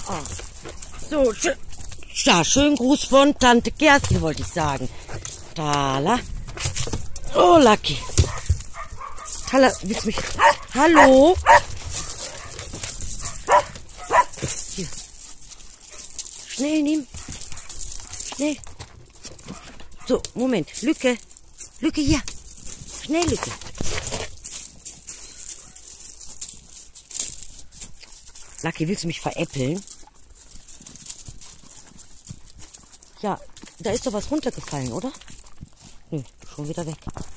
Oh. So, ja, schönen Gruß von Tante Kerstin, wollte ich sagen. Tala. Oh, Lucky. Tala, willst du mich... Hallo? Hier. Schnell nehmen. Schnell. So, Moment. Lücke. Lücke hier. Schnell, Lücke. Lucky, willst du mich veräppeln? Ja, da ist doch was runtergefallen, oder? Nö, schon wieder weg.